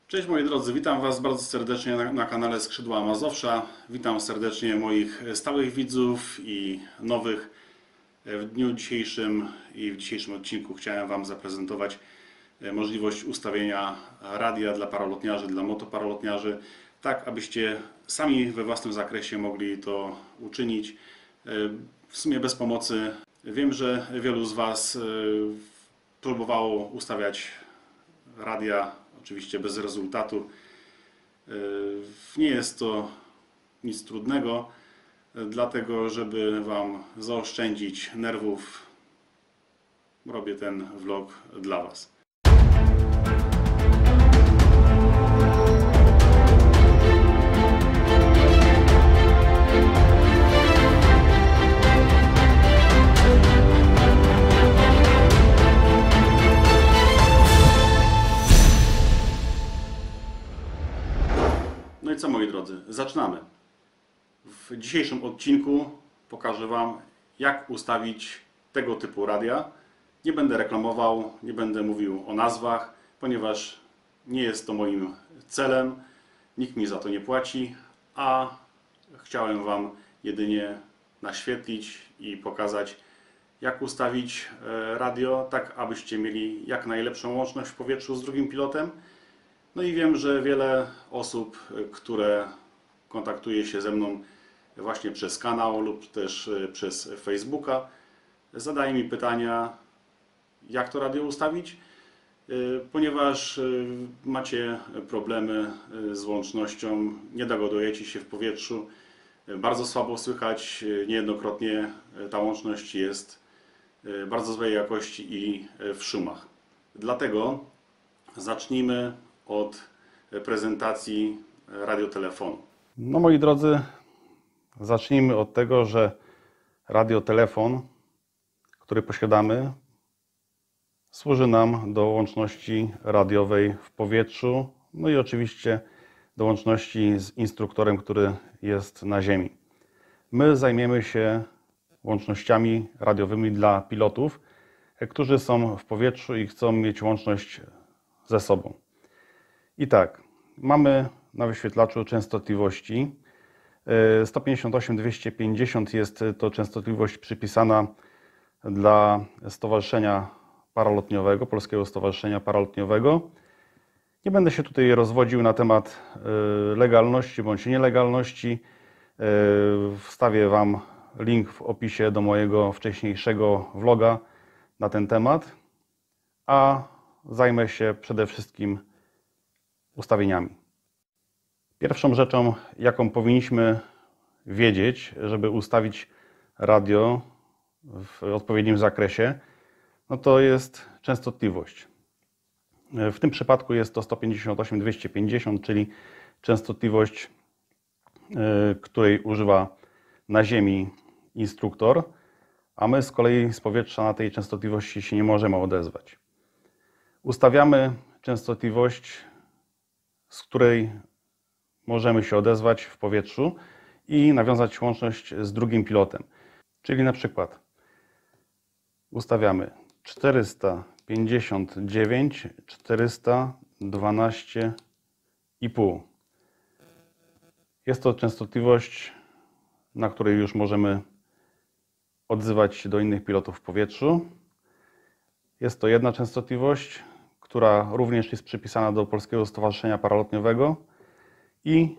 Cześć moi drodzy, witam Was bardzo serdecznie na kanale Skrzydła Mazowsza. Witam serdecznie moich stałych widzów i nowych. W dniu dzisiejszym i w dzisiejszym odcinku chciałem Wam zaprezentować możliwość ustawienia radia dla paralotniarzy, dla motoparalotniarzy, tak abyście sami we własnym zakresie mogli to uczynić, w sumie bez pomocy. Wiem, że wielu z Was próbowało ustawiać radia, oczywiście bez rezultatu. Nie jest to nic trudnego, dlatego żeby Wam zaoszczędzić nerwów, robię ten vlog dla Was. No i co moi drodzy, zaczynamy. W dzisiejszym odcinku pokażę Wam, jak ustawić tego typu radia. Nie będę reklamował, nie będę mówił o nazwach, ponieważ nie jest to moim celem, nikt mi za to nie płaci, a chciałem Wam jedynie naświetlić i pokazać, jak ustawić radio, tak abyście mieli jak najlepszą łączność w powietrzu z drugim pilotem. No i wiem, że wiele osób, które kontaktuje się ze mną właśnie przez kanał lub też przez Facebooka, zadaje mi pytania, jak to radio ustawić, ponieważ macie problemy z łącznością, nie dogadujecie się w powietrzu, bardzo słabo słychać, niejednokrotnie ta łączność jest bardzo złej jakości i w szumach. Dlatego zacznijmy od prezentacji radiotelefonu. No moi drodzy, zacznijmy od tego, że radiotelefon, który posiadamy, służy nam do łączności radiowej w powietrzu, no i oczywiście do łączności z instruktorem, który jest na ziemi. My zajmiemy się łącznościami radiowymi dla pilotów, którzy są w powietrzu i chcą mieć łączność ze sobą. I tak, mamy na wyświetlaczu częstotliwości 158-250 jest to częstotliwość przypisana dla Stowarzyszenia Paralotniowego, Polskiego Stowarzyszenia Paralotniowego. Nie będę się tutaj rozwodził na temat legalności bądź nielegalności. Wstawię Wam link w opisie do mojego wcześniejszego vloga na ten temat, a zajmę się przede wszystkim ustawieniami. Pierwszą rzeczą, jaką powinniśmy wiedzieć, żeby ustawić radio w odpowiednim zakresie, no to jest częstotliwość. W tym przypadku jest to 158-250, czyli częstotliwość, której używa na ziemi instruktor, a my z kolei z powietrza na tej częstotliwości się nie możemy odezwać. Ustawiamy częstotliwość, z której możemy się odezwać w powietrzu i nawiązać łączność z drugim pilotem. Czyli na przykład ustawiamy 459, 412,5. Jest to częstotliwość, na której już możemy odzywać się do innych pilotów w powietrzu. Jest to jedna częstotliwość, która również jest przypisana do Polskiego Stowarzyszenia Paralotniowego, i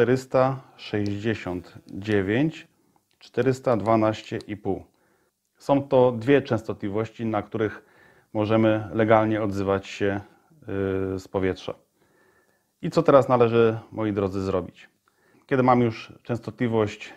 469, 412,5. Są to dwie częstotliwości, na których możemy legalnie odzywać się z powietrza. I co teraz należy, moi drodzy, zrobić? Kiedy mam już częstotliwość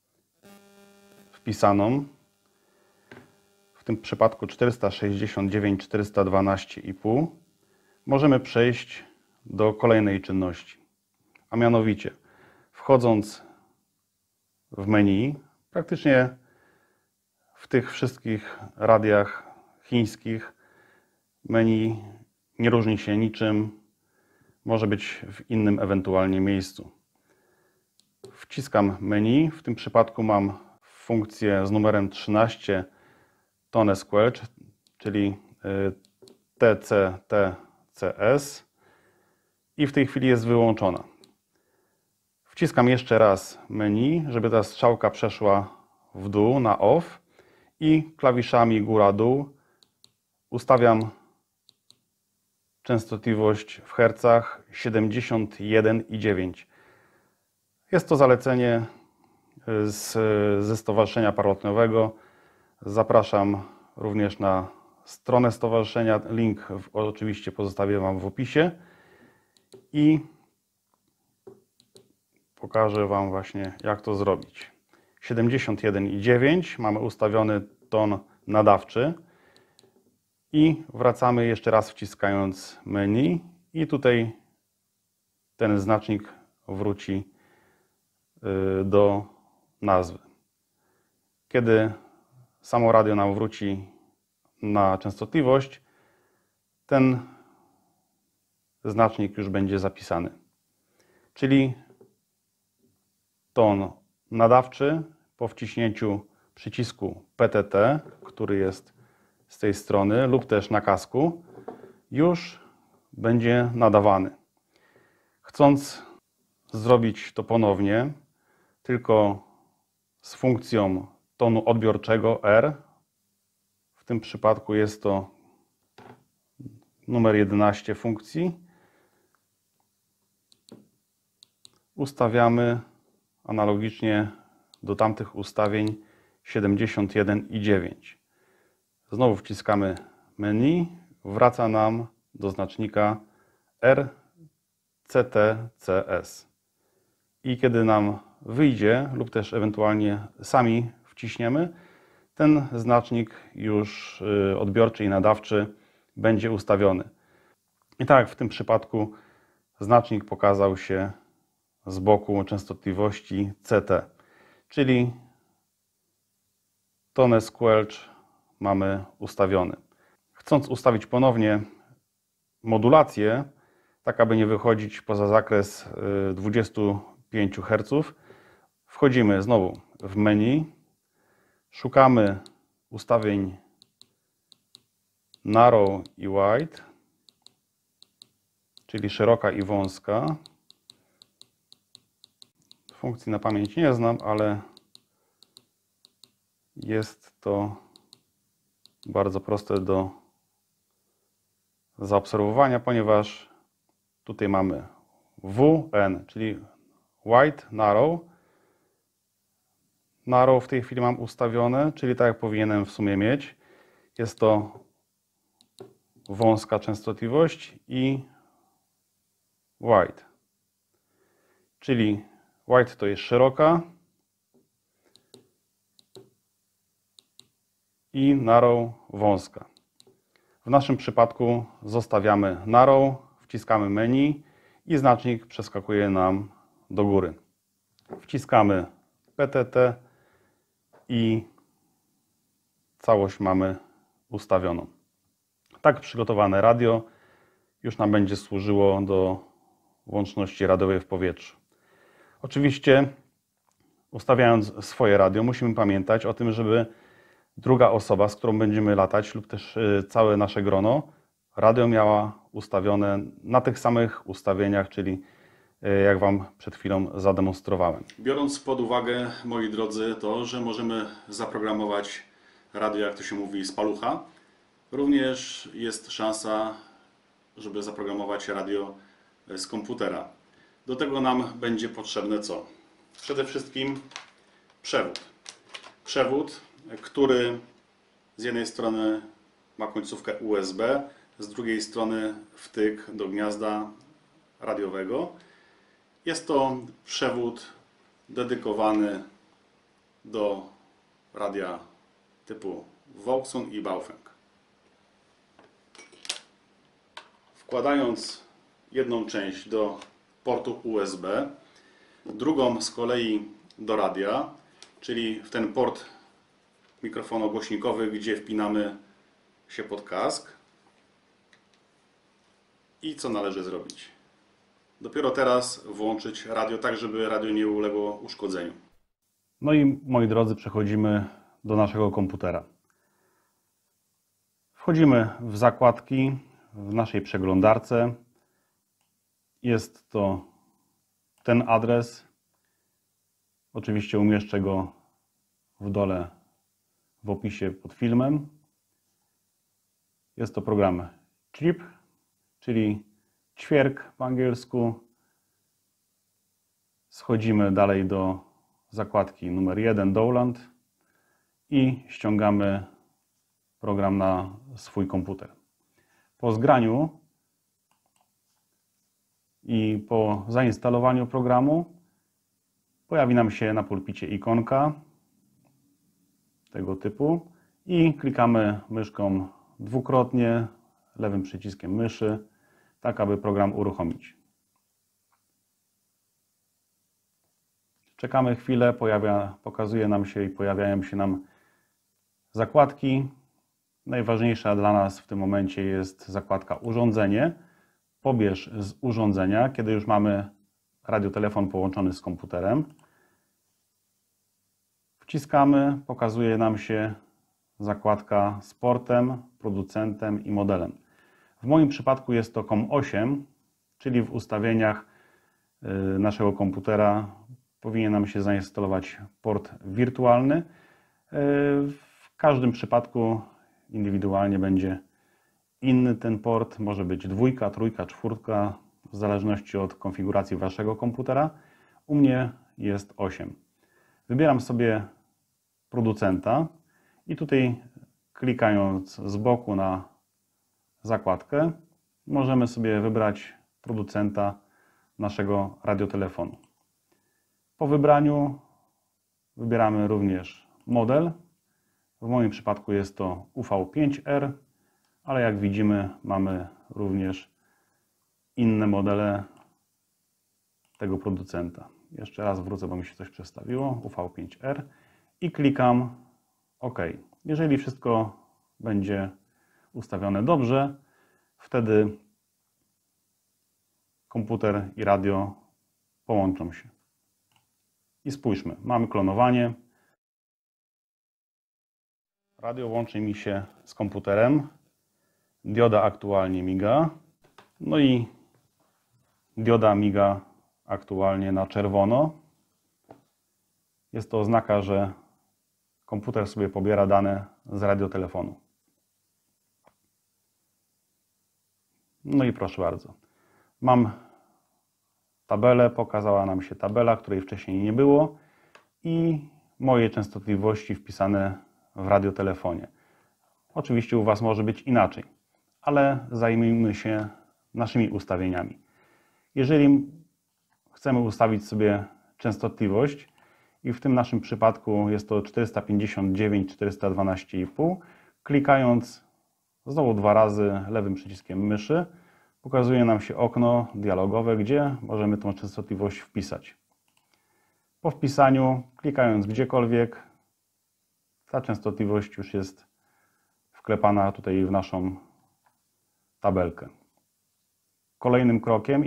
wpisaną, w tym przypadku 469, 412,5, możemy przejść do kolejnej czynności. A mianowicie, wchodząc w menu, praktycznie w tych wszystkich radiach chińskich menu nie różni się niczym, może być w innym ewentualnie miejscu. Wciskam menu, w tym przypadku mam funkcję z numerem 13 Tone Squelch, czyli TCTCS. i w tej chwili jest wyłączona. Wciskam jeszcze raz menu, żeby ta strzałka przeszła w dół na off i klawiszami góra-dół ustawiam częstotliwość w hercach 71,9. Jest to zalecenie ze Stowarzyszenia Paralotniowego. Zapraszam również na stronę stowarzyszenia. Link oczywiście pozostawię Wam w opisie. I pokażę Wam właśnie, jak to zrobić. 71,9 mamy ustawiony ton nadawczy. I wracamy jeszcze raz wciskając menu i tutaj ten znacznik wróci do nazwy. Kiedy samo radio nam wróci na częstotliwość, ten znacznik już będzie zapisany. Czyli ton nadawczy po wciśnięciu przycisku PTT, który jest z tej strony lub też na kasku, już będzie nadawany. Chcąc zrobić to ponownie, tylko z funkcją tonu odbiorczego R, w tym przypadku jest to numer 11 funkcji, ustawiamy analogicznie do tamtych ustawień 71,9. Znowu wciskamy menu, wraca nam do znacznika RCTCS. I kiedy nam wyjdzie, lub też ewentualnie sami wciśniemy, ten znacznik już odbiorczy i nadawczy będzie ustawiony. I tak jak w tym przypadku znacznik pokazał się z boku częstotliwości CT, czyli tonę squelch mamy ustawiony. Chcąc ustawić ponownie modulację, tak aby nie wychodzić poza zakres 25 Hz, wchodzimy znowu w menu, szukamy ustawień narrow i wide, czyli szeroka i wąska. Funkcji na pamięć nie znam, ale jest to bardzo proste do zaobserwowania, ponieważ tutaj mamy WN, czyli wide, narrow. Narrow w tej chwili mam ustawione, czyli tak jak powinienem w sumie mieć. Jest to wąska częstotliwość i wide. Czyli wide to jest szeroka i narrow wąska. W naszym przypadku zostawiamy narrow, wciskamy menu i znacznik przeskakuje nam do góry. Wciskamy PTT i całość mamy ustawioną. Tak przygotowane radio już nam będzie służyło do łączności radiowej w powietrzu. Oczywiście ustawiając swoje radio musimy pamiętać o tym, żeby druga osoba, z którą będziemy latać, lub też całe nasze grono, radio miała ustawione na tych samych ustawieniach, czyli jak Wam przed chwilą zademonstrowałem. Biorąc pod uwagę, moi drodzy, to, że możemy zaprogramować radio, jak to się mówi, z palucha, również jest szansa, żeby zaprogramować radio z komputera. Do tego nam będzie potrzebne co? Przede wszystkim przewód. Przewód, który z jednej strony ma końcówkę USB, z drugiej strony wtyk do gniazda radiowego. Jest to przewód dedykowany do radia typu Vauxhall i Baofeng. Wkładając jedną część do portu USB, drugą z kolei do radia, czyli w ten port mikrofonogłośnikowy, gdzie wpinamy się pod kask. I co należy zrobić? Dopiero teraz włączyć radio tak, żeby radio nie uległo uszkodzeniu. No i moi drodzy, przechodzimy do naszego komputera. Wchodzimy w zakładki w naszej przeglądarce jest to ten adres. Oczywiście umieszczę go w dole w opisie pod filmem. Jest to program Chirp, czyli ćwierk po angielsku. Schodzimy dalej do zakładki numer 1 Download i ściągamy program na swój komputer. Po zgraniu i po zainstalowaniu programu pojawi nam się na pulpicie ikonka tego typu i klikamy myszką dwukrotnie lewym przyciskiem myszy, tak aby program uruchomić. Czekamy chwilę, pokazuje nam się i pojawiają się nam zakładki. Najważniejsza dla nas w tym momencie jest zakładka urządzenie. Pobierz z urządzenia, kiedy już mamy radiotelefon połączony z komputerem. Wciskamy, pokazuje nam się zakładka z portem, producentem i modelem. W moim przypadku jest to COM8, czyli w ustawieniach naszego komputera powinien nam się zainstalować port wirtualny. W każdym przypadku indywidualnie będzie inny ten port. Może być 2, 3, 4, w zależności od konfiguracji waszego komputera. U mnie jest 8. Wybieram sobie producenta i tutaj klikając z boku na zakładkę możemy sobie wybrać producenta naszego radiotelefonu. Po wybraniu wybieramy również model. W moim przypadku jest to UV5R, ale jak widzimy mamy również inne modele tego producenta. Jeszcze raz wrócę, bo mi się coś przestawiło. UV5R i klikam OK. Jeżeli wszystko będzie ustawione dobrze, wtedy komputer i radio połączą się. I spójrzmy, mamy klonowanie. Radio łączy mi się z komputerem. Dioda aktualnie miga. No i dioda miga aktualnie na czerwono. Jest to oznaka, że komputer sobie pobiera dane z radiotelefonu. No i proszę bardzo. Mam tabelę, pokazała nam się tabela, której wcześniej nie było i moje częstotliwości wpisane w radiotelefonie. Oczywiście u was może być inaczej, ale zajmijmy się naszymi ustawieniami. Jeżeli chcemy ustawić sobie częstotliwość i w tym naszym przypadku jest to 459,412,5, klikając znowu 2 razy lewym przyciskiem myszy, pokazuje nam się okno dialogowe, gdzie możemy tą częstotliwość wpisać. Po wpisaniu, klikając gdziekolwiek, ta częstotliwość już jest wklepana tutaj w naszą tabelkę. Kolejnym krokiem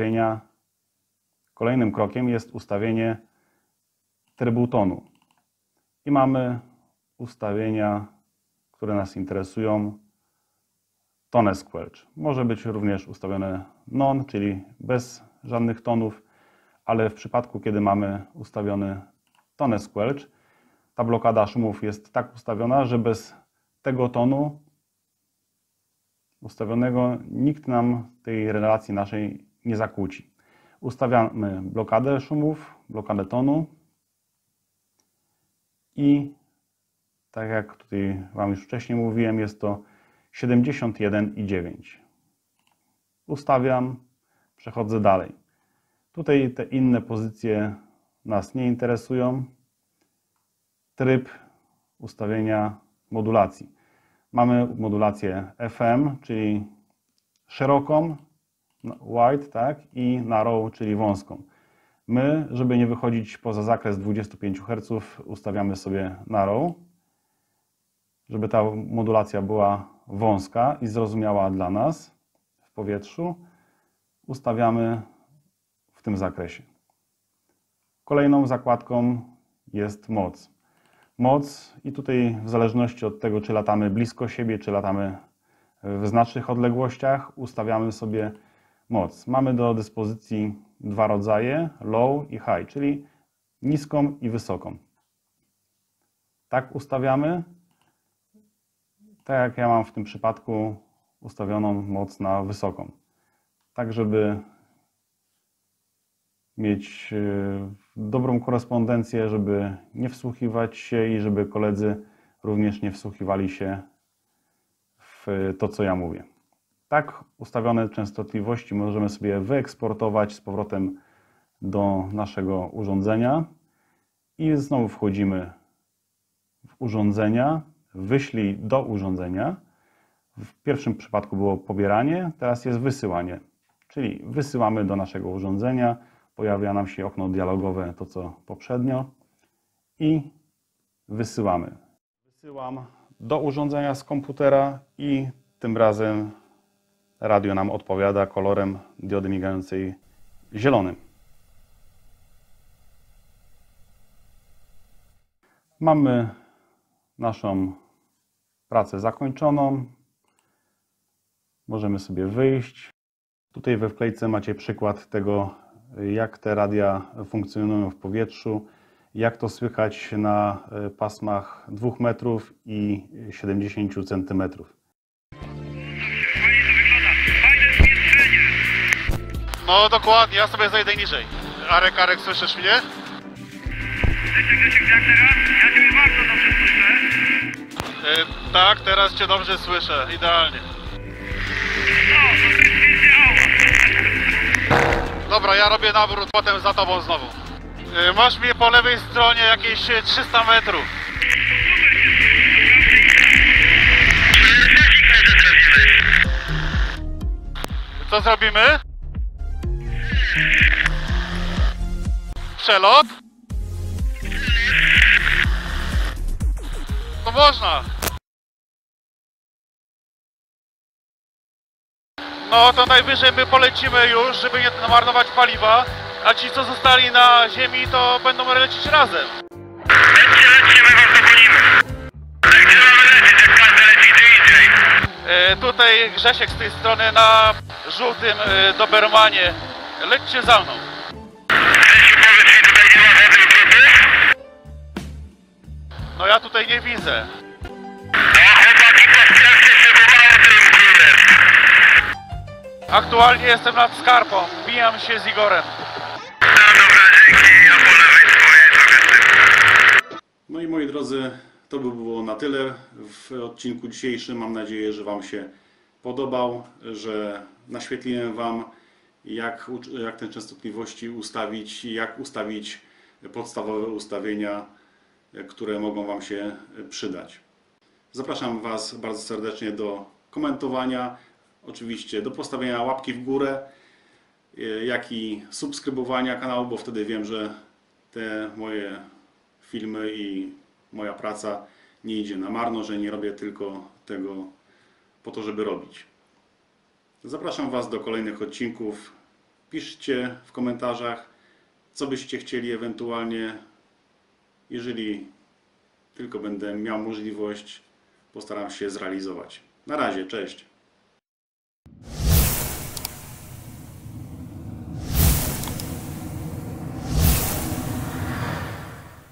jest ustawienie trybu tonu. I mamy ustawienia, które nas interesują. Tone Squelch. Może być również ustawione non, czyli bez żadnych tonów, ale w przypadku, kiedy mamy ustawiony Tone Squelch, ta blokada szumów jest tak ustawiona, że bez tego tonu ustawionego nikt nam tej relacji naszej nie zakłóci. Ustawiamy blokadę szumów, blokadę tonu i tak jak tutaj wam już wcześniej mówiłem, jest to 71,9. Ustawiam, przechodzę dalej. Tutaj te inne pozycje nas nie interesują. Tryb ustawienia modulacji. Mamy modulację FM, czyli szeroką, wide, tak, i narrow, czyli wąską. My, żeby nie wychodzić poza zakres 25 Hz, ustawiamy sobie narrow, żeby ta modulacja była wąska i zrozumiała dla nas w powietrzu, ustawiamy w tym zakresie. Kolejną zakładką jest moc. Moc i tutaj w zależności od tego, czy latamy blisko siebie, czy latamy w znacznych odległościach, ustawiamy sobie moc. Mamy do dyspozycji dwa rodzaje, low i high, czyli niską i wysoką. Tak ustawiamy, tak jak ja mam w tym przypadku ustawioną moc na wysoką. Tak, żeby mieć dobrą korespondencję, żeby nie wsłuchiwać się i żeby koledzy również nie wsłuchiwali się w to, co ja mówię. Tak ustawione częstotliwości możemy sobie wyeksportować z powrotem do naszego urządzenia i znowu wchodzimy w urządzenia, wyślij do urządzenia. W pierwszym przypadku było pobieranie, teraz jest wysyłanie, czyli wysyłamy do naszego urządzenia, pojawia nam się okno dialogowe, to co poprzednio i wysyłamy. Wysyłam do urządzenia z komputera i tym razem radio nam odpowiada kolorem diody migającej zielonym. Mamy naszą pracę zakończoną. Możemy sobie wyjść. Tutaj we wklejce macie przykład tego, jak te radia funkcjonują w powietrzu, jak to słychać na pasmach 2 metrów i 70 centymetrów. No dokładnie, ja sobie zejdę niżej. Arek, słyszysz mnie? Grzesiek, jak teraz? Ja Ciebie bardzo dobrze słyszę. Tak, teraz Cię dobrze słyszę, idealnie. No, to jest więcej hałas. Dobra, ja robię nawrót, potem za Tobą znowu. Masz mnie po lewej stronie jakieś 300 metrów. Co zrobimy? Przelot? No można. No to najwyżej my polecimy już, żeby nie marnować paliwa, a ci co zostali na ziemi to będą lecieć razem. Lećcie, my was dogonimy. Gdzie mamy lecieć, jak każdy leci gdzie indziej? Tutaj Grzesiek z tej strony na żółtym Dobermanie. Lećcie za mną. Grzesiu, powiedz mi, tutaj nie ma żadnej grupy? No ja tutaj nie widzę. No chłopaki, pospieszcie się, bo mało tym jest. Aktualnie jestem nad Skarpą. Bijam się z Igorem. No dobra, dzięki, ja po lewej swojej trochę z tym. No i moi drodzy, to by było na tyle w odcinku dzisiejszym. Mam nadzieję, że Wam się podobał, że naświetliłem Wam, jak te częstotliwości ustawić, jak ustawić podstawowe ustawienia, które mogą Wam się przydać. Zapraszam Was bardzo serdecznie do komentowania, oczywiście do postawienia łapki w górę, jak i subskrybowania kanału, bo wtedy wiem, że te moje filmy i moja praca nie idzie na marno, że nie robię tylko tego po to, żeby robić. Zapraszam Was do kolejnych odcinków. Piszcie w komentarzach, co byście chcieli ewentualnie. Jeżeli tylko będę miał możliwość, postaram się zrealizować. Na razie, cześć.